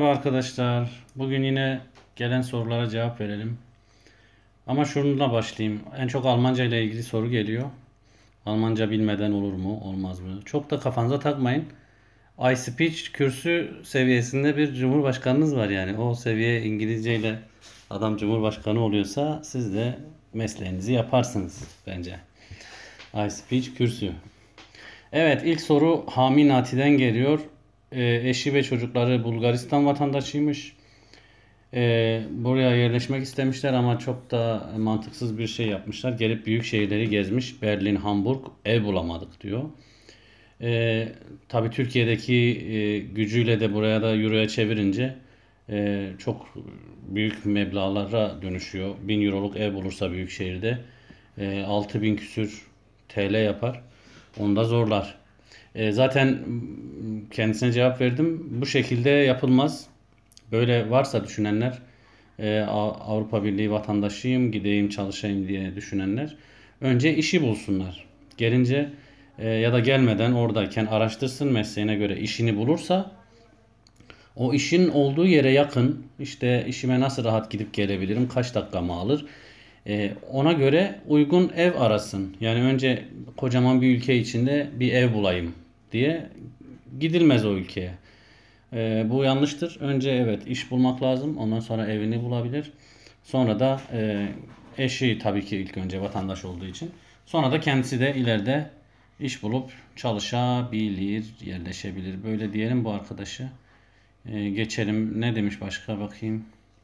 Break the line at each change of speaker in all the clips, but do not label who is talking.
Merhaba arkadaşlar. Bugün yine gelen sorulara cevap verelim. Ama şununla başlayayım. En çok Almanca ile ilgili soru geliyor. Almanca bilmeden olur mu, olmaz mı? Çok da kafanıza takmayın. iSpeech kürsü seviyesinde bir cumhurbaşkanınız var yani. O seviye İngilizce ile adam cumhurbaşkanı oluyorsa siz de mesleğinizi yaparsınız bence. iSpeech kürsü. Evet, ilk soru Hami Nati'den geliyor. Eşi ve çocukları Bulgaristan vatandaşıymış. Buraya yerleşmek istemişler ama çok da mantıksız bir şey yapmışlar. Gelip büyük şehirleri gezmiş. Berlin, Hamburg, ev bulamadık diyor. Tabii Türkiye'deki gücüyle de buraya da euroya çevirince çok büyük meblağlara dönüşüyor. 1000 euroluk ev bulursa büyük şehirde 6000 küsür TL yapar. Onu da zorlar. Zaten kendisine cevap verdim. Bu şekilde yapılmaz. Böyle varsa düşünenler, Avrupa Birliği vatandaşıyım, gideyim çalışayım diye düşünenler, önce işi bulsunlar. Gelince ya da gelmeden oradayken araştırsın, mesleğine göre işini bulursa o işin olduğu yere yakın, işte işime nasıl rahat gidip gelebilirim, kaç dakikamı alır, ona göre uygun ev arasın. Yani önce kocaman bir ülke içinde bir ev bulayım diye gidilmez o ülkeye. Bu yanlıştır. Önce evet iş bulmak lazım. Ondan sonra evini bulabilir. Sonra da eşi tabii ki ilk önce vatandaş olduğu için. Sonra da kendisi de ileride iş bulup çalışabilir, yerleşebilir. Böyle diyelim bu arkadaşı. Geçelim. Ne demiş başka bakayım.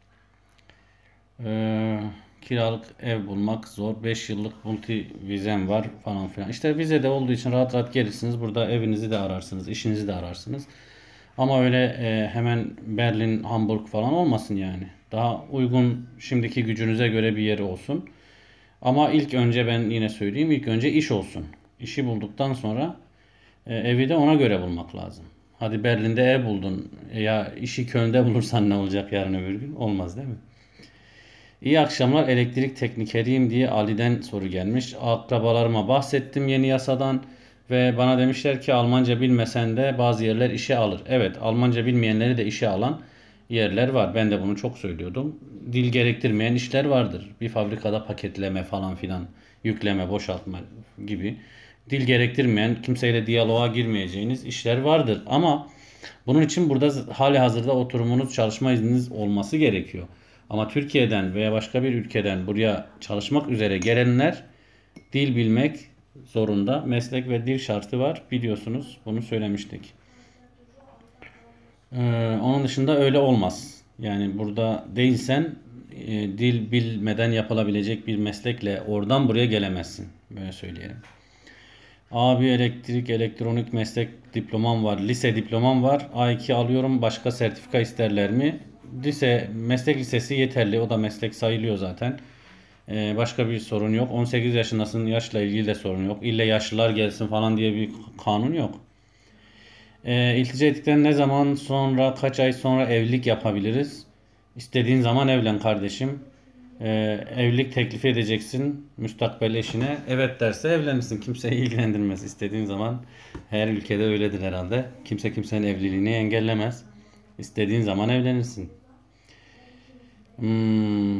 Kiralık ev bulmak zor. 5 yıllık multi vizem var falan filan. İşte vize de olduğu için rahat rahat gelirsiniz. Burada evinizi de ararsınız, işinizi de ararsınız. Ama öyle hemen Berlin, Hamburg falan olmasın yani. Daha uygun şimdiki gücünüze göre bir yeri olsun. Ama ilk önce ben yine söyleyeyim, ilk önce iş olsun. İşi bulduktan sonra evi de ona göre bulmak lazım. Hadi Berlin'de ev buldun. Ya işi Köln'de bulursan ne olacak yarın öbür gün? Olmaz değil mi? İyi akşamlar, elektrik teknikeriyim diye Ali'den soru gelmiş. Akrabalarıma bahsettim yeni yasadan ve bana demişler ki Almanca bilmesen de bazı yerler işe alır. Evet, Almanca bilmeyenleri de işe alan yerler var. Ben de bunu çok söylüyordum. Dil gerektirmeyen işler vardır. Bir fabrikada paketleme falan filan, yükleme, boşaltma gibi. Dil gerektirmeyen, kimseyle diyaloğa girmeyeceğiniz işler vardır. Ama bunun için burada hali hazırda oturumunuz, çalışma izniniz olması gerekiyor. Ama Türkiye'den veya başka bir ülkeden buraya çalışmak üzere gelenler dil bilmek zorunda. Meslek ve dil şartı var. Biliyorsunuz bunu söylemiştik. Onun dışında öyle olmaz. Yani burada değilsen dil bilmeden yapılabilecek bir meslekle oradan buraya gelemezsin. Böyle söyleyelim. Abi elektrik, elektronik meslek diplomam var. Lise diplomam var. A2 alıyorum. Başka sertifika isterler mi? Meslek lisesi yeterli. O da meslek sayılıyor zaten. Başka bir sorun yok. 18 yaşındasın. Yaşla ilgili de sorun yok. İlle yaşlılar gelsin falan diye bir kanun yok. İltica ettikten ne zaman sonra, kaç ay sonra evlilik yapabiliriz? İstediğin zaman evlen kardeşim. Evlilik teklif edeceksin müstakbel eşine. Evet derse evlenirsin. Kimseyi ilgilendirmez. İstediğin zaman, her ülkede öyledir herhalde. Kimse kimsenin evliliğini engellemez. İstediğin zaman evlenirsin. Hmm.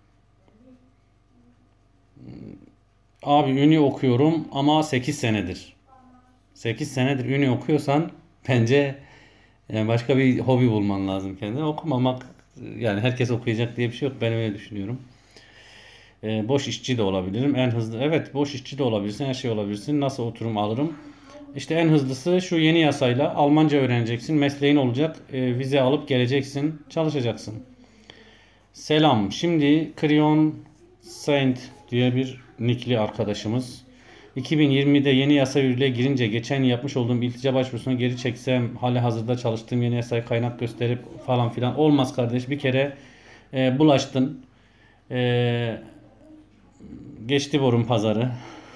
Abi Ünlü okuyorum ama 8 senedir. 8 senedir Ünlü okuyorsan bence yani başka bir hobi bulman lazım kendine. Okumamak, yani herkes okuyacak diye bir şey yok. Ben öyle düşünüyorum. Boş işçi de olabilirim. En hızlı. Evet, boş işçi de olabilirsin. Her şey olabilirsin. Nasıl oturum alırım? İşte en hızlısı şu yeni yasayla Almanca öğreneceksin. Mesleğin olacak. Vize alıp geleceksin. Çalışacaksın. Selam. Şimdi Creon Saint diye bir nickli arkadaşımız. 2020'de yeni yasa yürürlüğe girince geçen yapmış olduğum iltica başvurusunu geri çeksem hali hazırda çalıştığım yeni yasaya kaynak gösterip falan filan olmaz kardeş. Bir kere bulaştın. Geçti borun pazarı.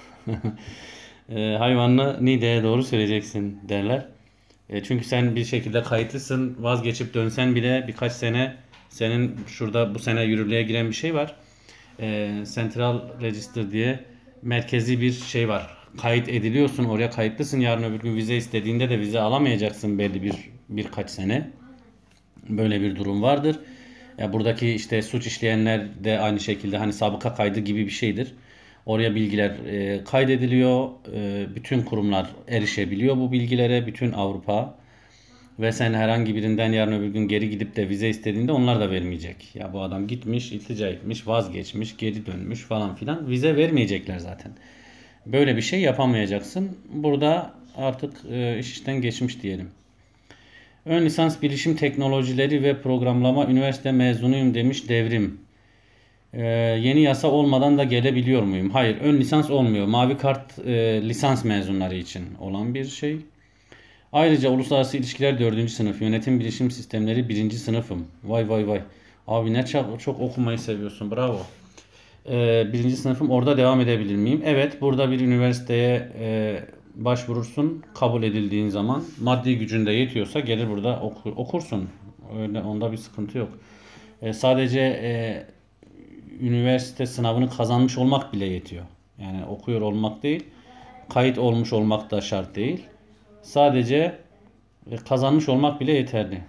Hayvanlı Niğde'ye doğru süreceksin derler. Çünkü sen bir şekilde kayıtlısın. Vazgeçip dönsen bile birkaç sene senin şurada bu sene yürürlüğe giren bir şey var. Central Register diye merkezi bir şey var. Kayıt ediliyorsun, oraya kayıtlısın. Yarın öbür gün vize istediğinde de vize alamayacaksın belli birkaç sene. Böyle bir durum vardır. Buradaki işte suç işleyenler de aynı şekilde hani sabıka kaydı gibi bir şeydir. Oraya bilgiler kaydediliyor. Bütün kurumlar erişebiliyor bu bilgilere. Bütün Avrupa. Ve sen herhangi birinden yarın öbür gün geri gidip de vize istediğinde onlar da vermeyecek. Ya bu adam gitmiş, iltica etmiş, vazgeçmiş, geri dönmüş falan filan. Vize vermeyecekler zaten. Böyle bir şey yapamayacaksın. Burada artık iş işten geçmiş diyelim. Ön lisans bilişim teknolojileri ve programlama üniversite mezunuyum demiş Devrim. Yeni yasa olmadan da gelebiliyor muyum? Hayır, ön lisans olmuyor. Mavi kart lisans mezunları için olan bir şey. Ayrıca uluslararası ilişkiler 4. sınıf, yönetim bilişim sistemleri 1. sınıfım. Vay vay vay. Abi ne çok okumayı seviyorsun. Bravo. 1. sınıfım, orada devam edebilir miyim? Evet, burada bir üniversiteye başvurursun. Kabul edildiğin zaman maddi gücün de yetiyorsa gelir burada okursun. Öyle, onda bir sıkıntı yok. Sadece üniversite sınavını kazanmış olmak bile yetiyor. Yani okuyor olmak değil, kayıt olmuş olmak da şart değil. Sadece kazanmış olmak bile yeterli.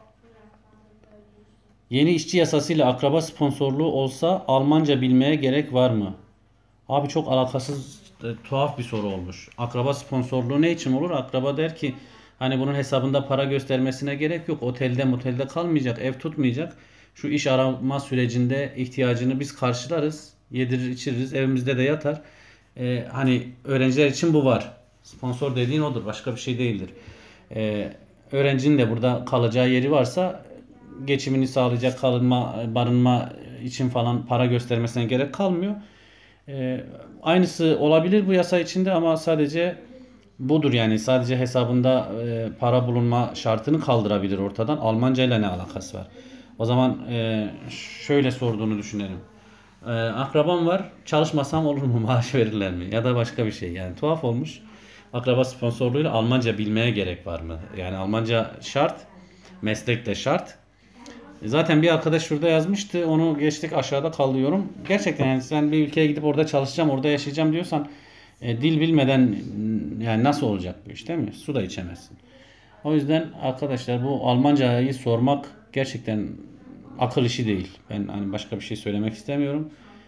Yeni işçi yasasıyla akraba sponsorluğu olsa Almanca bilmeye gerek var mı? Abi çok alakasız, tuhaf bir soru olmuş. Akraba sponsorluğu ne için olur? Akraba der ki hani bunun hesabında para göstermesine gerek yok. Otelde motelde kalmayacak, ev tutmayacak. Şu iş arama sürecinde ihtiyacını biz karşılarız. Yedirir içiririz, evimizde de yatar. Hani öğrenciler için bu var. Sponsor dediğin odur, başka bir şey değildir. Öğrencinin de burada kalacağı yeri varsa geçimini sağlayacak, kalınma, barınma için falan para göstermesine gerek kalmıyor. Aynısı olabilir bu yasa içinde ama sadece budur, yani sadece hesabında para bulunma şartını kaldırabilir ortadan. Almanca ile ne alakası var? O zaman şöyle sorduğunu düşünelim. Akrabam var, çalışmasam olur mu, maaş verirler mi? Ya da başka bir şey, yani tuhaf olmuş. Akraba sponsorluğuyla Almanca bilmeye gerek var mı? Yani Almanca şart, meslek de şart. Zaten bir arkadaş şurada yazmıştı. Onu geçtik, aşağıda kalıyorum. Gerçekten yani sen bir ülkeye gidip orada çalışacağım, orada yaşayacağım diyorsan dil bilmeden yani nasıl olacak bu iş, değil mi? Su da içemezsin. O yüzden arkadaşlar bu Almancayı sormak gerçekten akıl işi değil. Ben hani başka bir şey söylemek istemiyorum.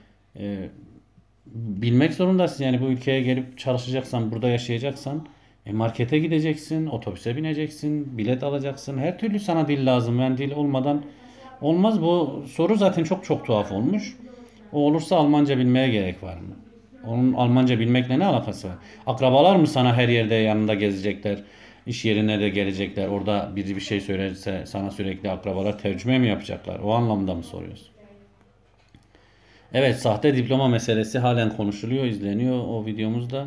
Bilmek zorundasın, yani bu ülkeye gelip çalışacaksan, burada yaşayacaksan markete gideceksin, otobüse bineceksin, bilet alacaksın. Her türlü sana dil lazım. Yani dil olmadan olmaz. Bu soru zaten çok çok tuhaf olmuş. O olursa Almanca bilmeye gerek var mı? Onun Almanca bilmekle ne alakası var? Akrabalar mı sana her yerde yanında gezecekler? İş yerine de gelecekler. Orada biri bir şey söylerse sana sürekli akrabalar tercüme mi yapacaklar? O anlamda mı soruyorsun? Evet, sahte diploma meselesi halen konuşuluyor, izleniyor o videomuzda.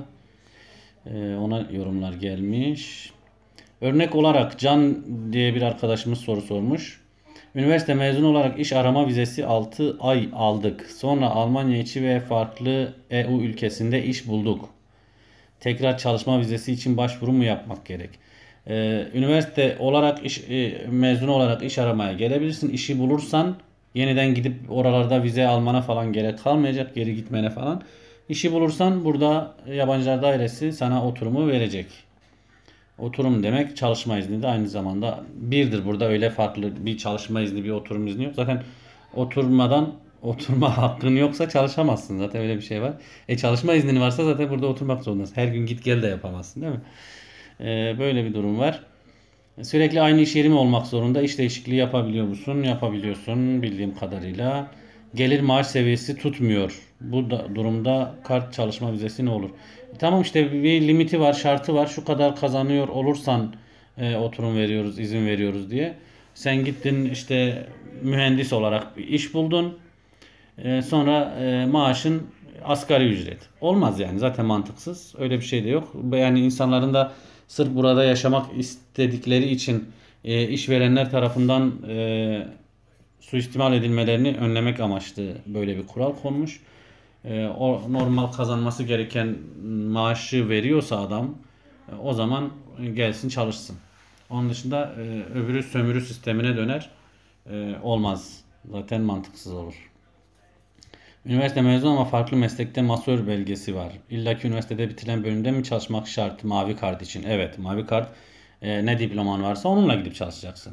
Ona yorumlar gelmiş. Örnek olarak Can diye bir arkadaşımız soru sormuş. Üniversite mezunu olarak iş arama vizesi 6 ay aldık. Sonra Almanya içi ve farklı EU ülkesinde iş bulduk. Tekrar çalışma vizesi için başvuru mu yapmak gerek? Üniversite olarak mezunu olarak iş aramaya gelebilirsin. İşi bulursan yeniden gidip oralarda vize almana falan gerek kalmayacak. Geri gitmene falan. İşi bulursan burada yabancılar dairesi sana oturumu verecek. Oturum demek çalışma izni de aynı zamanda birdir. Burada öyle farklı bir çalışma izni, bir oturum izni yok. Zaten oturma hakkın yoksa çalışamazsın. Zaten öyle bir şey var. Çalışma iznin varsa zaten burada oturmak zorundasın. Her gün git gel de yapamazsın, değil mi? Böyle bir durum var. Sürekli aynı iş yeri mi olmak zorunda? İş değişikliği yapabiliyor musun? Yapabiliyorsun bildiğim kadarıyla. Gelir maaş seviyesi tutmuyor. Bu durumda kart çalışma vizesi ne olur? Tamam, işte bir limiti var, şartı var. Şu kadar kazanıyor olursan oturum veriyoruz, izin veriyoruz diye. Sen gittin işte mühendis olarak bir iş buldun. Sonra maaşın asgari ücret. Olmaz yani, zaten mantıksız. Öyle bir şey de yok. Yani insanların da sırf burada yaşamak istedikleri için işverenler tarafından suistimal edilmelerini önlemek amaçlı böyle bir kural konmuş. O normal kazanması gereken maaşı veriyorsa adam o zaman gelsin çalışsın. Onun dışında öbürü sömürü sistemine döner. Olmaz. Zaten mantıksız olur. Üniversite mezunu ama farklı meslekte masör belgesi var. İlla ki üniversitede bitirilen bölümde mi çalışmak şart mavi kart için? Evet, mavi kart ne diploman varsa onunla gidip çalışacaksın.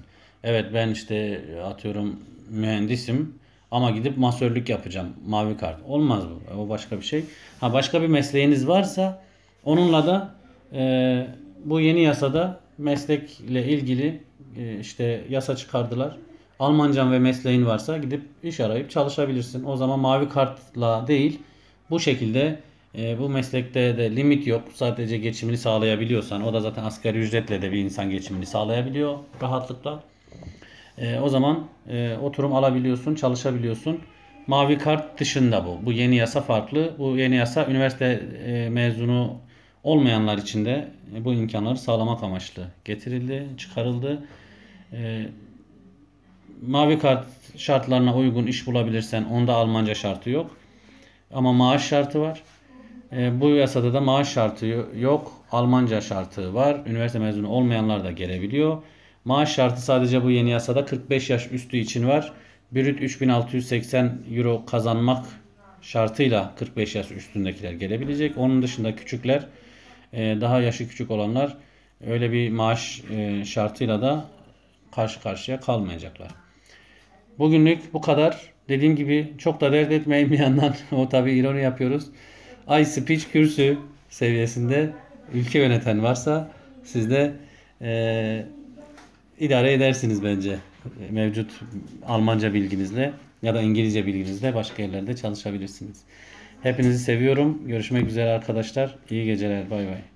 Evet, ben işte atıyorum mühendisim ama gidip masörlük yapacağım. Mavi kart. Olmaz bu. O başka bir şey. Ha, başka bir mesleğiniz varsa onunla da bu yeni yasada meslekle ilgili işte yasa çıkardılar. Almancan ve mesleğin varsa gidip iş arayıp çalışabilirsin. O zaman mavi kartla değil, bu şekilde bu meslekte de limit yok. Sadece geçimini sağlayabiliyorsan, o da zaten asgari ücretle de bir insan geçimini sağlayabiliyor rahatlıkla. O zaman oturum alabiliyorsun, çalışabiliyorsun. Mavi kart dışında bu. Bu yeni yasa farklı. Bu yeni yasa üniversite mezunu olmayanlar için de bu imkanları sağlamak amaçlı getirildi, çıkarıldı. E, Mavi kart şartlarına uygun iş bulabilirsen onda Almanca şartı yok. Ama maaş şartı var. Bu yasada da maaş şartı yok. Almanca şartı var. Üniversite mezunu olmayanlar da gelebiliyor. Maaş şartı sadece bu yeni yasada 45 yaş üstü için var. Brüt 3680 euro kazanmak şartıyla 45 yaş üstündekiler gelebilecek. Onun dışında küçükler, daha yaşı küçük olanlar öyle bir maaş şartıyla da karşı karşıya kalmayacaklar. Bugünlük bu kadar. Dediğim gibi çok da dert etmeyin bir yandan. O tabii ironi yapıyoruz. iSpeech kürsü seviyesinde ülke yöneten varsa siz de eee, idare edersiniz bence. Mevcut Almanca bilginizle ya da İngilizce bilginizle başka yerlerde çalışabilirsiniz. Hepinizi seviyorum. Görüşmek üzere arkadaşlar. İyi geceler. Bay bay.